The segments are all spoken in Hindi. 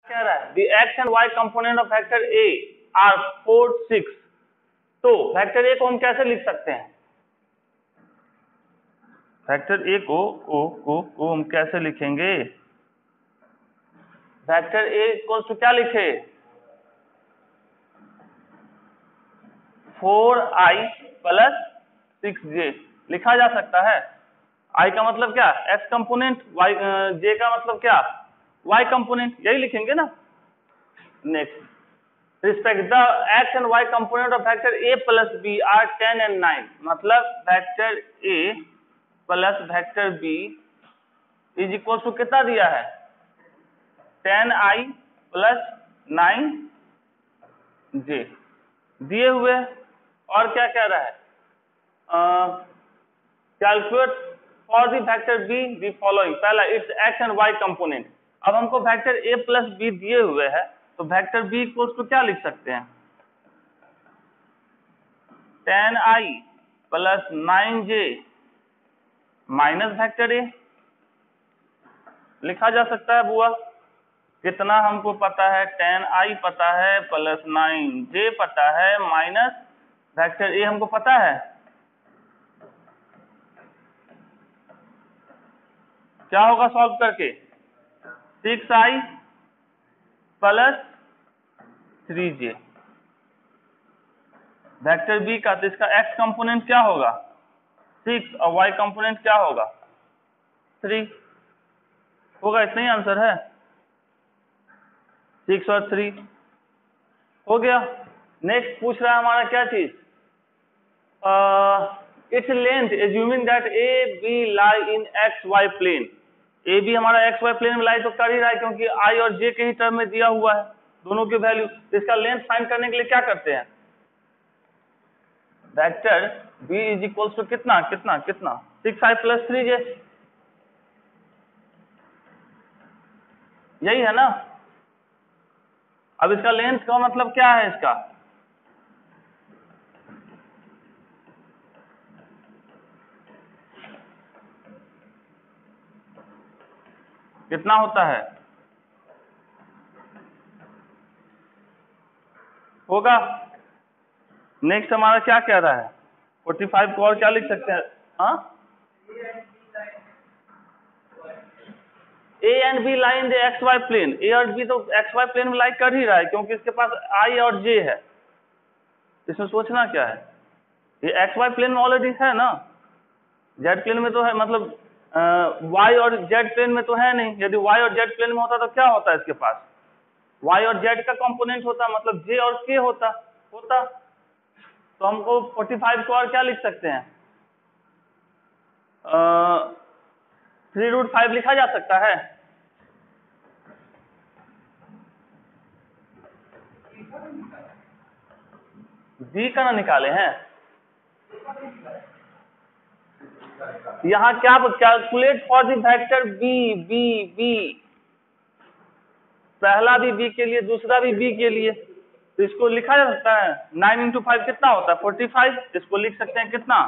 कह रहा है the x and y component of vector a are 4, 6। तो वेक्टर a को हम कैसे लिख सकते हैं? वेक्टर a को हम कैसे लिखेंगे? वेक्टर a इक्वल टू क्या लिखे? 4i प्लस 6j लिखा जा सकता है। i का मतलब क्या? x कंपोनेंट, y j का मतलब क्या? y कंपोनेंट, यही लिखेंगे ना। Next, respect the x and y component of vector a plus b are 10 and 9। मतलब vector a plus vector b is equal to कितना दिया है? 10i प्लस 9j दिए हुए। और क्या कह रहा है? Calculate for the vector b the following. पहला its x and y component. अब हमको वेक्टर a प्लस b दिए हुए है, तो वेक्टर b इक्वल टू क्या लिख सकते हैं? 10i plus 9j minus vector a लिखा जा सकता है बुआ। कितना हमको पता है? 10i पता है, प्लस 9j पता है, माइनस वेक्टर a हमको पता है। क्या होगा सॉल्व करके? 6i plus 3j vector b का। तो इसका x कंपोनेंट क्या होगा? 6 और y कंपोनेंट क्या होगा? 3 होगा। इतना ही आंसर है, 6 और 3 हो गया। नेक्स्ट पूछ रहा है हमारा क्या चीज? Its length assuming that A B lie in X Y plane. A B हमारा एक्स वाई प्लेन में लाई तो कर ही रहा है, क्योंकि आई और जे के ही टर्म में दिया हुआ है दोनों के वैल्यू। इसका लेंथ फाइंड करने के लिए क्या करते हैं? Vector b is equal to कितना 6i प्लस 3j, यही है ना। अब इसका लेंथ का मतलब क्या है? इसका कितना होता है? होगा। नेक्स्ट हमारा क्या कह रहा है? 45 को और क्या लिख सकते हैं? हाँ, A and B lie in the X Y plane. A और बी तो एक्स वाई प्लेन में लाई कर ही रहा है, क्योंकि इसके पास आई और जे है। इसमें सोचना क्या है? ये एक्स वाई प्लेन में ऑलरेडी है ना, जेड प्लेन में तो है, मतलब वाई और जेड प्लेन में तो है नहीं। यदि वाई और जेड प्लेन में होता तो क्या होता है? इसके पास वाई और जेड का कंपोनेंट होता, मतलब जे और के होता। तो हमको 45 को और क्या लिख सकते हैं? 3√5 लिखा जा सकता है। बी का ना निकाले हैं यहाँ। क्या calculate for the vector B B B, पहला भी बी के लिए, दूसरा भी बी के लिए। तो इसको लिखा जा सकता है 9 इंटू 5 कितना होता है? 45। इसको लिख सकते हैं कितना?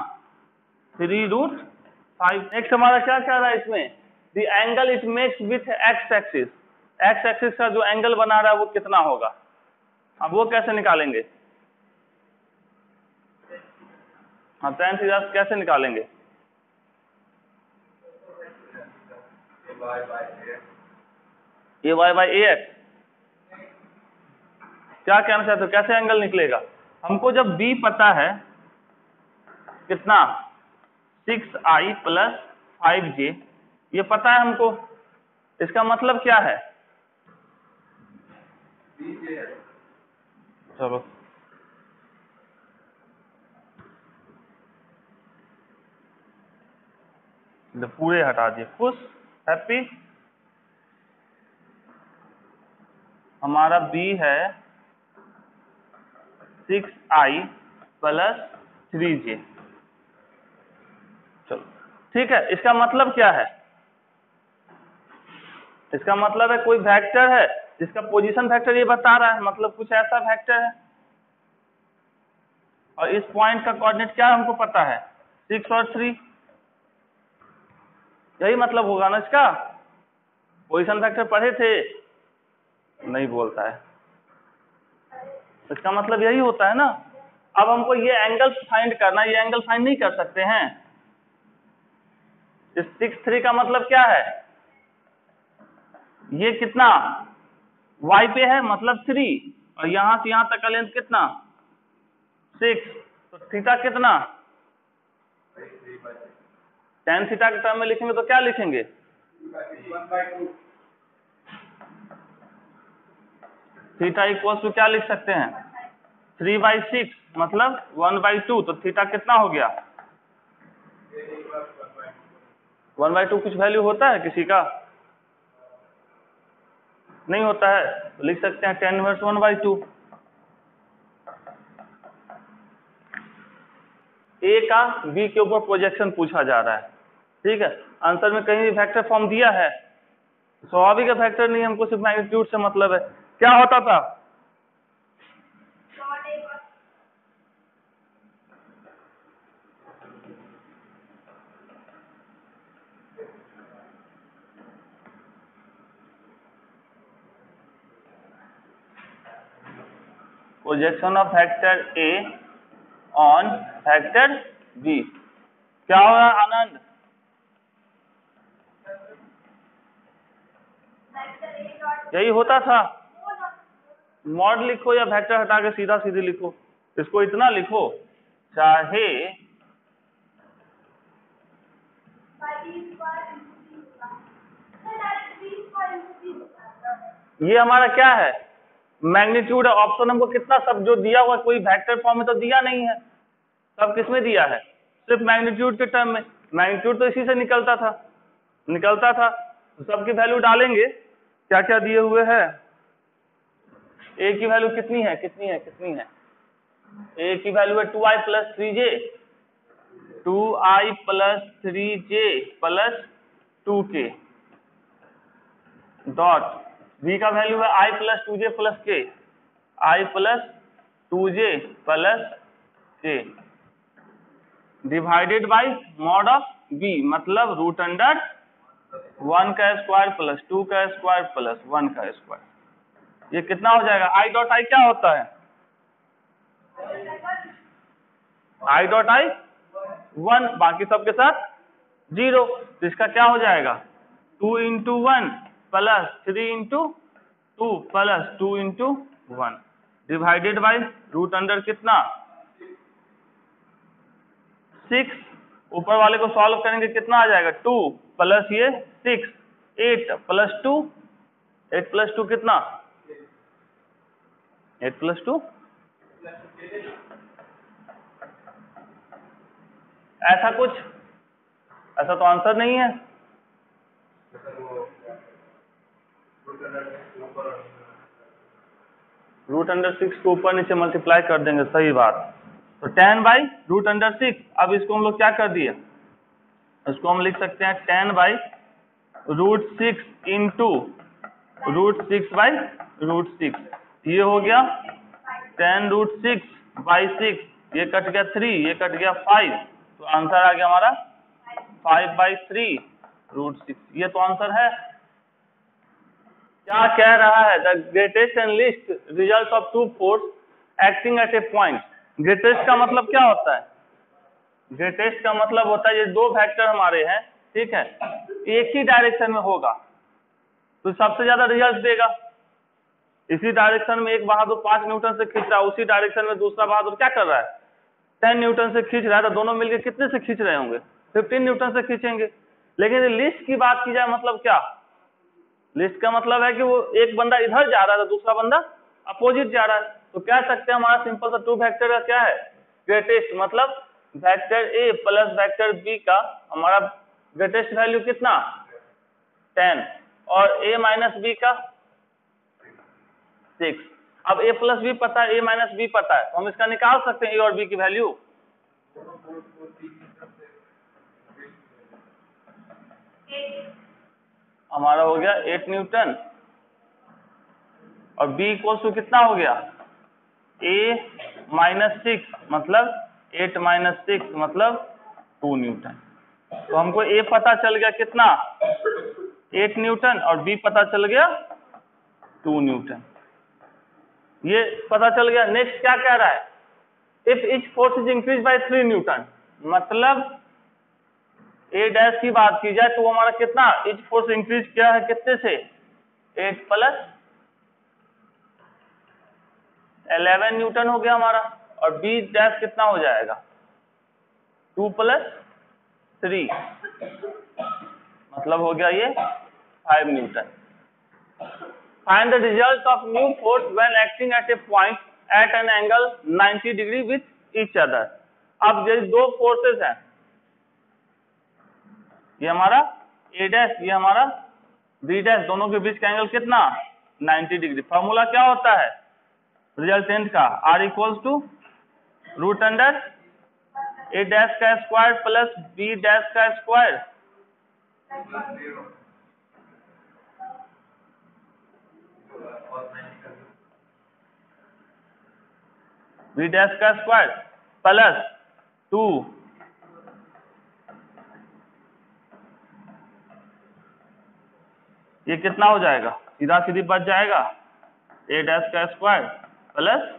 3√5। नेक्स्ट हमारा क्या कह रहा है इसमें? The angle it makes with X axis. X axis का जो एंगल बना रहा है वो कितना होगा? अब वो कैसे निकालेंगे? हाँ, tan थीटा कैसे निकालेंगे? A Y by A X. क्या कहना चाहते हो? कैसे एंगल निकलेगा? हमको जब b पता है कितना 6i प्लस 5j, ये पता है हमको। इसका मतलब क्या है? चलो पूरे हटा दिए। खुश, हैप्पी। हमारा b है 6i प्लस 3j। चलो ठीक है। इसका मतलब क्या है? इसका मतलब है कोई वेक्टर है जिसका पोजीशन वेक्टर ये बता रहा है, मतलब कुछ ऐसा वेक्टर है। और इस पॉइंट का कोऑर्डिनेट क्या हमको पता है? 6 और 3, यही मतलब होगा ना इसका। पोजीशन वेक्टर पढ़े थे। नहीं बोलता है। इसका मतलब यही होता है ना। अब हमको ये एंगल फाइंड करना, ये एंगल फाइंड नहीं कर सकते हैं। इस 6/3 का मतलब क्या है, ये कितना y पे है मतलब 3, और यहां से यहां तक का लेंथ कितना 6, तो थीटा कितना tan थीटा के टर्म में लिखेंगे तो क्या लिखेंगे, थीटा इक्वल टू क्या लिख सकते हैं 3/6 मतलब 1/2, तो थीटा कितना हो गया 1/2। कुछ वैल्यू होता है किसी का, नहीं होता है, तो लिख सकते हैं tan इनवर्स 1/2। ए का बी के ऊपर प्रोजेक्शन पूछा जा रहा है, ठीक है। आंसर में कहीं भी वेक्टर फॉर्म दिया है, स्वाभाविक वेक्टर नहीं, हमको सिर्फ मैग्नीट्यूड से मतलब है। क्या होता था, projection of vector A on vector B. क्या हो रहा है आनंद, यही होता था। मॉड लिखो या वेक्टर हटा के सीधा सीधी लिखो, इसको इतना लिखो, चाहे ये हमारा क्या है मैग्नीट्यूड है। ऑप्शन हमको कितना सब जो दिया हुआ कोई वेक्टर फॉर्म में तो दिया नहीं है, सब किसमें दिया है सिर्फ मैग्नीट्यूड के टर्म में। मैग्नीट्यूड तो इसी से निकलता था तो सबकी वैल्यू डालेंगे। क्या क्या दिए हुए है, ए की वैल्यू कितनी है ए की वैल्यू है 2i + 3j 2i + 3j + 2k dot v का वैल्यू है i + 2j + k i + 2j + k divided by mod of b मतलब √1 का स्क्वायर + 2 का स्क्वायर + 1 का स्क्वायर। ये कितना हो जाएगा, i डॉट i क्या होता है i डॉट i 1, बाकी सबके साथ 0, तो इसका क्या हो जाएगा 2 × 1 + 3 × 2 + 2 × 1 डिवाइडेड बाय √अंडर कितना 6। ऊपर वाले को सॉल्व करेंगे कितना आ जाएगा 2 प्लस ये 6 8 + 2 8 + 2 कितना 8 + 2 ऐसा कुछ, ऐसा तो आंसर नहीं है। √6 को ऊपर नीचे मल्टीप्लाई कर देंगे, सही बात। तो tan/√6, अब इसको हम लोग क्या कर दिए, इसको हम लिख सकते हैं tan/√6 × √6/√6। ये हो गया tan√6/6, ये कट गया 3, ये कट गया 5, तो आंसर आ गया हमारा 5/3√6। ये तो आंसर है। क्या कह रहा है, the greatest and least result of 2 force acting at a point. Greatest का मतलब क्या होता है, ग्रेटेस्ट का मतलब होता है ये दो वेक्टर हमारे हैं, ठीक है, एक ही डायरेक्शन में होगा तो सबसे ज्यादा रिजल्ट देगा। इसी डायरेक्शन में एक बहादुर 5 न्यूटन से खींच रहा है, उसी डायरेक्शन में दूसरा बहादुर क्या कर रहा है 10 न्यूटन से खींच रहा है, तो दोनों मिलकर कितने से खींच रहे होंगे 15 न्यूटन से खींचेंगे। लेकिन लिस्ट की बात की जाए मतलब क्या, लिस्ट का मतलब है कि वो एक बंदा इधर जा रहा है तो दूसरा बंदा अपोजिट जा रहा है, तो कह सकते हैं हमारा सिंपल सा 2 वेक्टर का क्या है ग्रेटेस्ट, मतलब vector A plus vector B का हमारा ग्रेटेस्ट वैल्यू कितना 10 और a माइनस बी का 6। अब a प्लस बी पता है, a माइनस बी पता है, तो हम इसका निकाल सकते हैं a और b की वैल्यू। हमारा हो गया 8 न्यूटन और b इक्वल्स टू कितना हो गया a - 6 मतलब 8 - 6 मतलब 2 न्यूटन। तो हमको a पता चल गया कितना 8 न्यूटन और b पता चल गया 2 न्यूटन। ये पता चल गया। नेक्स्ट क्या कह रहा है, if each force is increase by 3 newton, मतलब ए डैश की बात की जाए तो वो हमारा कितना इच फोर्स इंक्रीज किया है, कितने से 8 प्लस 11 न्यूटन हो गया हमारा, और बी डैश कितना हो जाएगा 2 प्लस 3, मतलब हो गया ये 5 newton. Find the result of new force when acting at a point at an angle 90 degree with each other. अब ये दो फोर्सेस हैं, ये हमारा ए डैश, ये हमारा बी डैश, दोनों के बीच का एंगल कितना 90 डिग्री। फॉर्मूला क्या होता है रिजल्टेंट का, R equals to root under A dash का स्क्वायर प्लस बी डैश का स्क्वायर बी डैश का स्क्वायर प्लस 2 ये कितना हो जाएगा, सीधा सीधी बच जाएगा ए डैश का स्क्वायर प्लस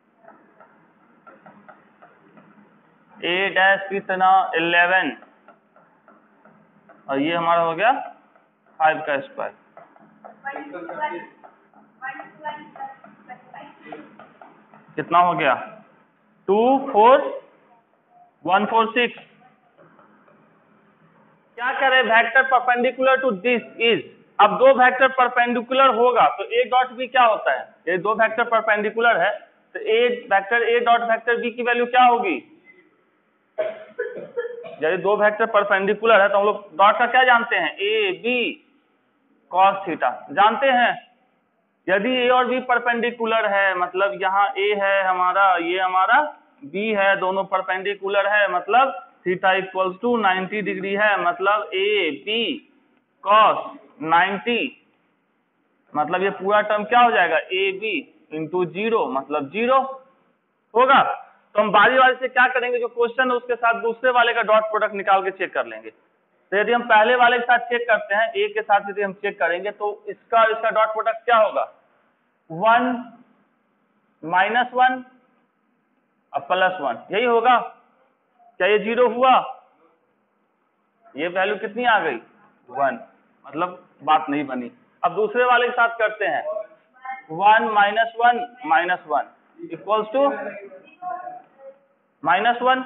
ए डैश कितना 11 और ये हमारा हो गया 5 का स्क्वायर। कितना हो गया 2 4 1 4 6। क्या करें, vector perpendicular to this is, अब दो वेक्टर परपेंडिकुलर होगा तो ए डॉट बी क्या होता है, ये दो वेक्टर परपेंडिकुलर है तो A vector A dot vector B की वैल्यू क्या होगी, यदि दो वेक्टर परपेंडिकुलर है तो हम लोग डॉट का क्या जानते हैं ए बी कॉस थीटा जानते हैं। यदि ए और बी परपेंडिकुलर है मतलब यहाँ ए है हमारा, ये हमारा बी है, दोनों परपेंडिकुलर है मतलब थीटा इक्वल्स टू 90 डिग्री है, मतलब ए बी कॉस 90, मतलब ये पूरा टर्म क्या हो जाएगा ए बी इंटू 0 मतलब 0 होगा। तो हम बारी बारी से क्या करेंगे, जो क्वेश्चन है उसके साथ दूसरे वाले का डॉट प्रोडक्ट निकाल के चेक कर लेंगे। तो यदि हम पहले वाले के साथ चेक करते हैं, ए के साथ यदि हम चेक करेंगे तो इसका डॉट प्रोडक्ट क्या होगा 1 -1 और +1 यही होगा। क्या ये 0 हुआ, ये वैल्यू कितनी आ गई 1, मतलब बात नहीं बनी। अब दूसरे वाले के साथ करते हैं 1 -1 -1 इक्वल्स टू -1।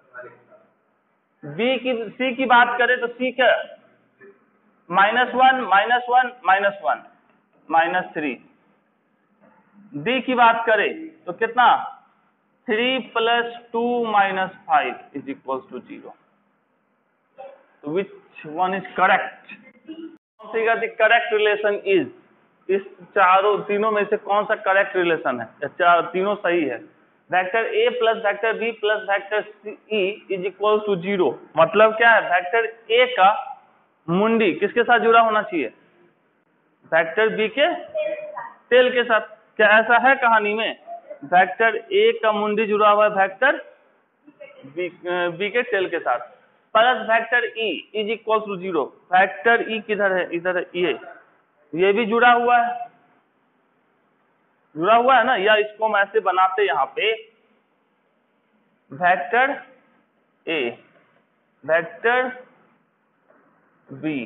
बी की सी की बात करें तो सी क्या -1 -1 -1 -3। डी की बात करें तो कितना 3 + 2 - 5 इज इक्वल्स टू 0। तो विच वन इज करेक्ट, कौन सी का करेक्ट रिलेशन इज, इस तीनों में से कौन सा करेक्ट रिलेशन है, तीनों सही है। Vector A plus vector B plus vector E is equal to 0, मतलब क्या है वेक्टर ए का मुंडी किसके साथ जुड़ा होना चाहिए, वेक्टर बी के टेल के साथ। क्या ऐसा है कहानी में, वेक्टर ए का मुंडी जुड़ा हुआ है वेक्टर बी के टेल के साथ, plus vector E is equal to 0। Vector E किधर है, इधर ये भी जुड़ा हुआ है ना, या इसको हम ऐसे बनाते यहाँ पे वेक्टर ए वेक्टर बी।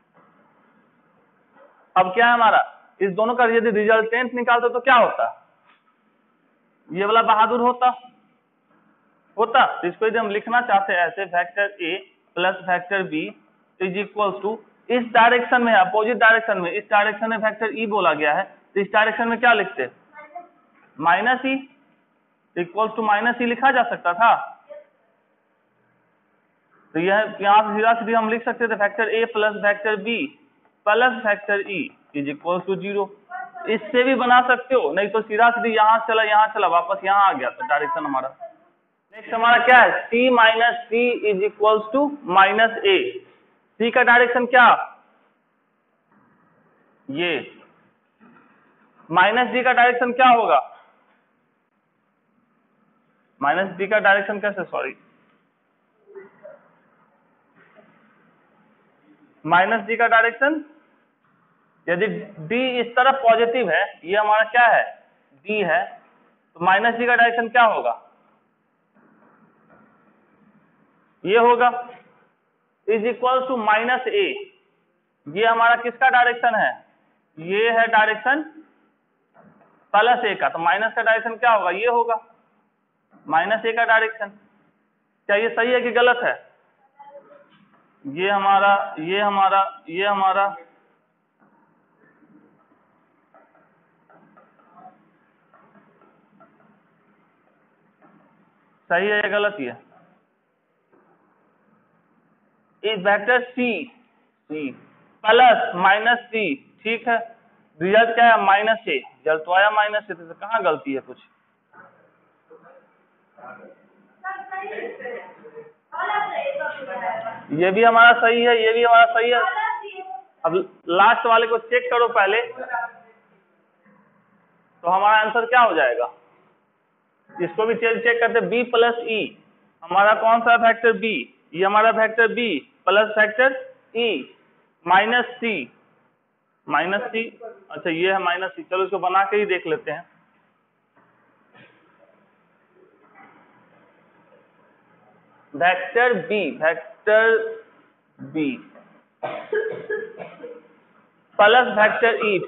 अब क्या है हमारा, इस दोनों का यदि रिजल्टेंट निकालते तो क्या होता, ये वाला बहादुर होता। तो इसको यदि हम लिखना चाहते हैं ऐसे vector A plus vector B is equal to, इस डायरेक्शन में अपोजिट डायरेक्शन में, इस डायरेक्शन में वेक्टर ई बोला गया है तो इस डायरेक्शन में क्या लिखते -e इक्वल्स टू -e लिखा जा सकता था। तो यह यहाँ से सीधा सीधी हम लिख सकते थे vector A plus vector B plus vector E is equals to 0। इससे भी बना सकते हो, नहीं तो सीधा सीधी यहाँ चला वापस यहाँ आ गया तो डायरेक्शन हमारा। नेक्स्ट हमारा क्या है c - c is equals to -a। c का डायरेक्शन क्या, ये -d का डायरेक्शन क्या होगा, -d का डायरेक्शन कैसे, सॉरी -d का डायरेक्शन यदि डी इस तरफ पॉजिटिव है, ये हमारा क्या है, डी है, तो माइनस डी का डायरेक्शन क्या होगा, ये होगा, is equal to minus A. ये हमारा किसका डायरेक्शन है, ये है डायरेक्शन प्लस ए का, तो माइनस का डायरेक्शन क्या होगा, ये होगा माइनस ए का डायरेक्शन। क्या ये सही है कि गलत है, ये हमारा सही है या गलत ही है, इस vector C plus minus C, ठीक है, रिजल्ट क्या है माइनस ए, रिजल्ट तो आया माइनस ए, तो कहाँ गलती है कुछ, ये भी हमारा सही है, ये भी हमारा सही है। अब लास्ट वाले को चेक करो पहले, तो हमारा आंसर क्या हो जाएगा, इसको भी चेक करते, बी प्लस ई, हमारा कौन सा वेक्टर बी, ये हमारा vector B plus vector E minus C, अच्छा ये है माइनस सी, चलो इसको बना के ही देख लेते हैं। Vector B plus vector E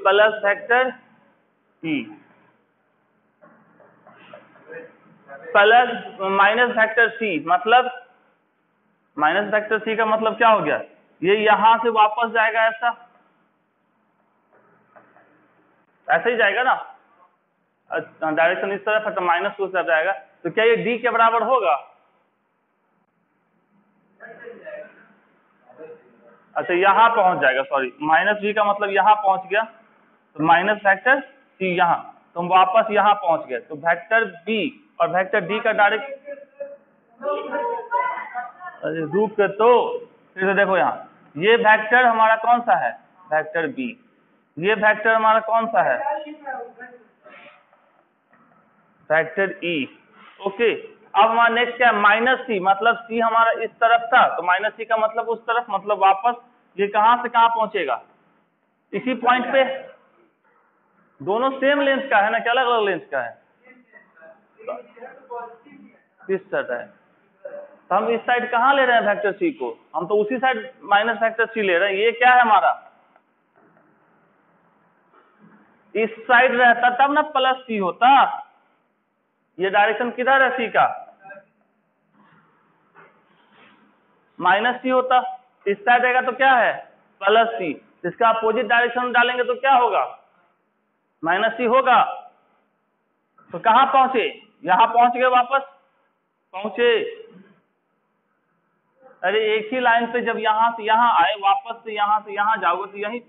plus minus vector C, मतलब माइनस वेक्टर सी का मतलब क्या हो गया, ये यहां से वापस जाएगा, ऐसे ही जाएगा ना, डायरेक्शन इस तरफ है तो माइनस उस तरफ जाएगा, तो क्या ये डी के बराबर होगा, अच्छा यहाँ पहुंच जाएगा, सॉरी माइनस वी का मतलब यहाँ पहुंच गया, तो माइनस वेक्टर सी यहाँ, तो हम वापस यहाँ पहुंच गए, तो वेक्टर बी और वेक्टर डी का डायरेक्ट, अरे रुक के तो फिर से देखो यहाँ, ये वेक्टर हमारा कौन सा है, वेक्टर बी, ये वेक्टर हमारा कौन सा है, वेक्टर ई, ओके। अब हमारा नेक्स्ट क्या है, माइनस सी, मतलब सी हमारा इस तरफ था, तो माइनस सी का मतलब उस तरफ, मतलब वापस ये कहां से कहां पहुंचेगा, इसी पॉइंट पे, दोनों सेम लेंथ का है ना, क्या अलग अलग लेंथ का है, इस साइड है, तो हम इस साइड कहां ले रहे हैं वेक्टर सी को, हम तो उसी साइड माइनस वेक्टर सी ले रहे हैं, ये क्या है हमारा, इस साइड रहता तब ना प्लस सी होता, ये डायरेक्शन किधर है सी का, माइनस सी होता, इस साइड रहेगा तो क्या है प्लस सी, इसका अपोजिट डायरेक्शन डालेंगे तो क्या होगा, माइनस सी होगा, तो कहां पहुंचे, यहां पहुंच गए, वापस पहुंचे, अरे एक ही लाइन पे जब यहां से यहां आए, वापस से यहां जाओगे तो यही,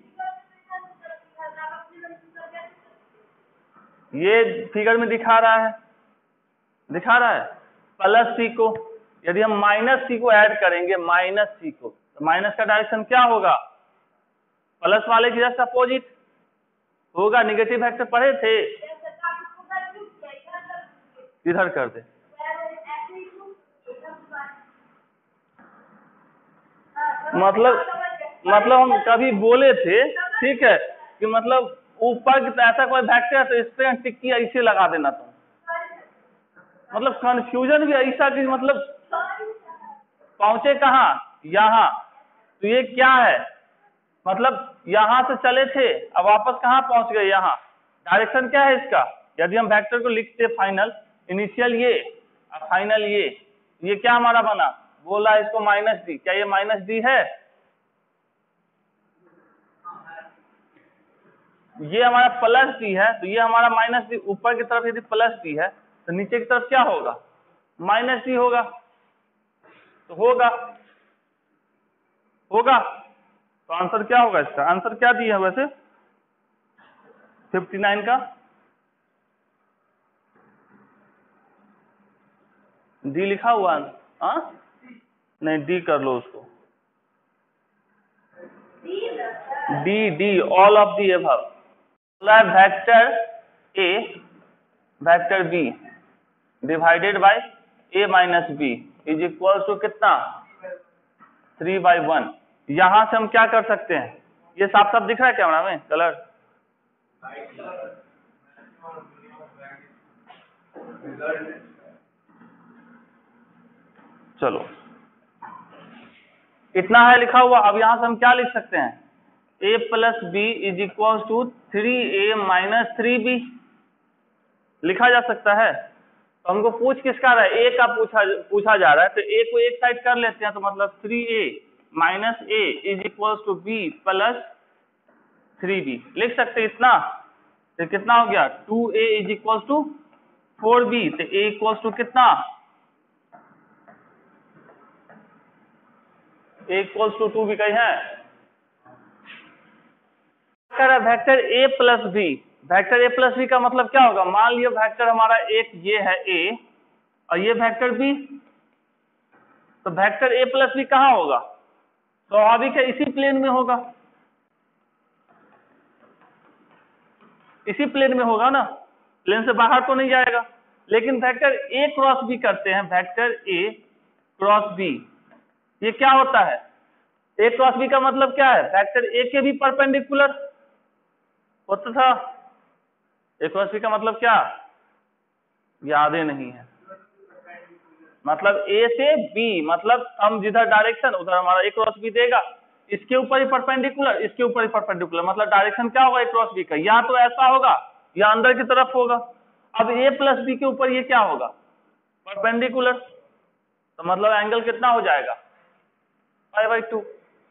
ये फिगर में दिखा रहा है प्लस सी को, यदि हम माइनस सी को ऐड करेंगे, माइनस सी को, तो माइनस का डायरेक्शन क्या होगा, प्लस वाले की जस्ट अपोजिट होगा, निगेटिव वेक्टर पढ़े थे, इधर कर दे, मतलब हम कभी बोले थे, ठीक है, कि मतलब ऊपर ऐसा कोई वेक्टर है तो इस पे टिक्की ऐसे लगा देना, तुम मतलब कंफ्यूजन भी ऐसा कि मतलब पहुंचे कहाँ, यहाँ, तो ये क्या है, मतलब यहां से चले थे, अब वापस कहाँ पहुंच गए, यहाँ, डायरेक्शन क्या है इसका, यदि हम वेक्टर को लिखते फाइनल, इनिशियल ये और फाइनल ये क्या हमारा बना, बोला इसको माइनस डी, क्या ये माइनस डी है, ये हमारा प्लस डी है, तो ये हमारा माइनस डी, ऊपर की तरफ यदि प्लस डी है तो नीचे की तरफ क्या होगा, माइनस डी होगा, तो होगा, तो आंसर क्या होगा इसका, आंसर क्या दिया है वैसे 59 का, डी लिखा हुआ, हाँ नहीं डी कर लो उसको, D all of the above, vector A vector B divided by A minus B is equal to कितना 3/1, यहां से हम क्या कर सकते हैं, ये साफ साफ दिख रहा है कैमरा में कलर? चलो इतना है लिखा हुआ। अब यहां से हम क्या लिख सकते हैं? a plus B is equal to 3a minus 3b लिखा जा सकता है। तो हमको पूछ किसका रहा है? a का पूछा जा रहा है, तो a को एक साइड कर लेते हैं, तो मतलब 3a minus a is equal to b plus 3b लिख सकते हैं इतना। तो कितना हो गया? 2a is equal to 4b, तो a इक्वल टू कितना? a इक्वल टू 2b कहीं है? Vector a plus b, vector a plus b का मतलब क्या होगा? मान लियो वेक्टर हमारा एक ये है a और ये वेक्टर b, तो वेक्टर a प्लस b कहाँ होगा? स्वाभाविक है इसी प्लेन में होगा, इसी प्लेन में होगा ना, प्लेन से बाहर तो नहीं जाएगा। लेकिन वेक्टर a क्रॉस b करते हैं, वेक्टर a क्रॉस b, ये क्या होता है? a क्रॉस b का मतलब क्या है? वेक्टर a के भी परपेंडिकुलर होता था। a क्रॉस b का मतलब क्या? याद ही नहीं है। मतलब a से b, मतलब हम जिधर डायरेक्शन उधर हमारा a क्रॉस b देगा, इसके ऊपर ही परपेंडिकुलर, इसके ऊपर ही परपेंडिकुलर, मतलब डायरेक्शन क्या होगा a क्रॉस b का? या तो ऐसा होगा या अंदर की तरफ होगा। अब a प्लस b के ऊपर ये क्या होगा? परपेंडिकुलर, तो मतलब एंगल कितना हो जाएगा? π/2।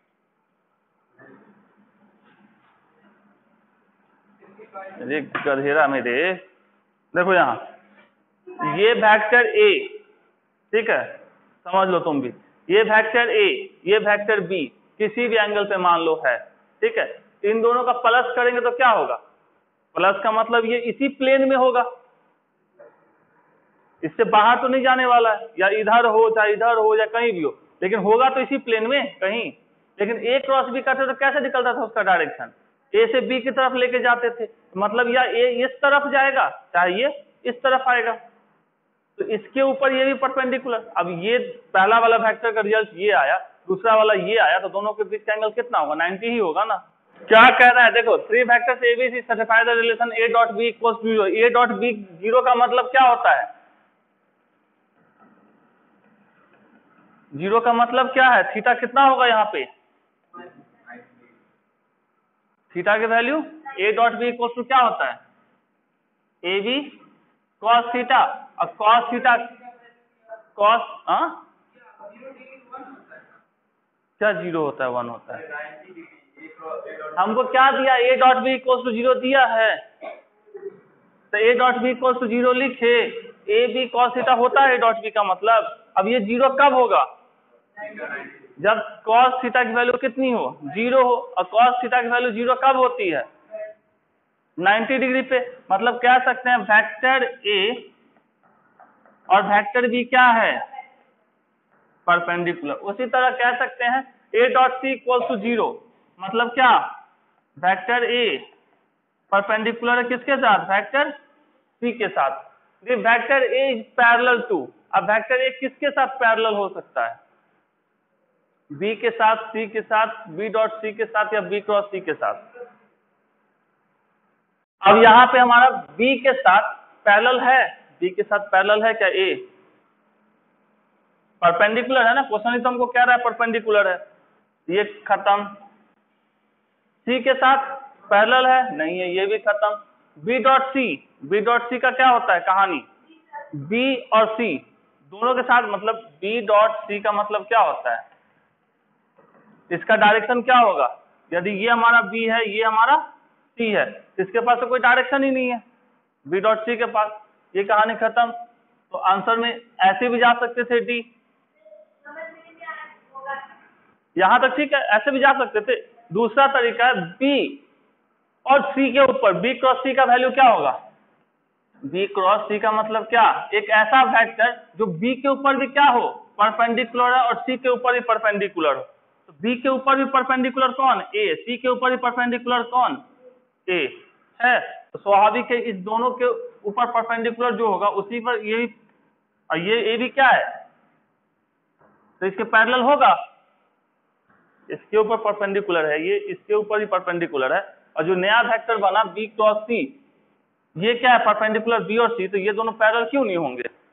अरे गधेरा में दे, देखो यहाँ ये वेक्टर a, ठीक है, समझ लो तुम भी, ये वेक्टर a, ये वेक्टर b किसी भी एंगल पे मान लो है, ठीक है, इन दोनों का प्लस करेंगे तो क्या होगा? प्लस का मतलब ये इसी प्लेन में होगा, इससे बाहर तो नहीं जाने वाला है, या इधर हो चाहे इधर हो या कहीं भी हो, लेकिन होगा तो इसी प्लेन में कहीं। लेकिन a क्रॉस b करते तो कैसे निकलता था उसका डायरेक्शन? a से b की तरफ लेके जाते थे, मतलब या a इस तरफ जाएगा चाहे ये इस तरफ आएगा, तो इसके ऊपर ये भी परपेंडिकुलर। अब ये पहला वाला वेक्टर का रिजल्ट ये आया, दूसरा वाला ये आया, तो दोनों के बीच का एंगल कितना होगा? 90 ही होगा ना। क्या कह रहा है देखो, 3 vectors ABC satisfy the relation a dot b equals to 0। a dot b 0 का मतलब क्या होता है? 0 का मतलब क्या है? थीटा कितना होगा यहाँ पे? थीटा की value a dot b equal to क्या होता है? ab cos थीटा, और cos थीटा cos क्या 0 होता है? 1 होता है। हमको क्या दिया? a dot b equal to 0 दिया है, तो a dot b equal to 0 लिखे, ab cos थीटा होता है a डॉट b का मतलब। अब ये 0 कब होगा? जब cos थीटा की वैल्यू कितनी हो? 0 हो, और cos थीटा की वैल्यू 0 कब होती है? 90 डिग्री पे। मतलब कह सकते हैं वेक्टर a और वेक्टर b क्या है? परपेंडिकुलर। उसी तरह कह सकते हैं a dot c equal to 0, मतलब क्या? वेक्टर a परपेंडिकुलर है किसके साथ? वेक्टर c के साथ। Vector a is parallel to, अब वेक्टर a किसके साथ पैरेलल हो सकता है? b के साथ, c के साथ, b डॉट c के साथ, या b क्रॉस c के साथ। अब यहाँ पे हमारा b के साथ पैरेलल है, b के साथ पैरेलल है क्या a? परपेंडिकुलर है ना, क्वेश्चन ही तो हमको कह रहा है परपेंडिकुलर है, ये खत्म। c के साथ पैरेलल है, नहीं है, ये भी खत्म। b डॉट c का क्या होता है कहानी? b और c दोनों के साथ, मतलब b डॉट c का मतलब क्या होता है? इसका डायरेक्शन क्या होगा? यदि ये हमारा b है, ये हमारा c है, इसके पास तो कोई डायरेक्शन ही नहीं है b डॉट c के पास, ये कहानी खत्म। तो आंसर में ऐसे भी जा सकते थे d, यहां तक ठीक है, ऐसे भी जा सकते थे। दूसरा तरीका है b और c के ऊपर, b क्रॉस c का वैल्यू क्या होगा? b क्रॉस c का मतलब क्या? एक ऐसा वेक्टर जो b के ऊपर भी क्या हो? परपेंडिकुलर है, और c के ऊपर भी परपेंडिकुलर हो। तो b के ऊपर भी परपेंडिकुलर कौन? a। c के ऊपर भी परपेंडिकुलर कौन? a है। तो स्वाभाविक है इस दोनों के ऊपर परपेंडिकुलर जो होगा उसी पर ये भी, और ये a भी क्या है? तो इसके पैरेलल होगा, इसके ऊपर परपेंडिकुलर है, ये इसके ऊपर ही परपेंडिकुलर है, और जो नया वेक्टर बना b क्रॉस c, ये क्या है परपेंडिकुलर b और c, तो ये दोनों पैरेलल क्यों नहीं होंगे?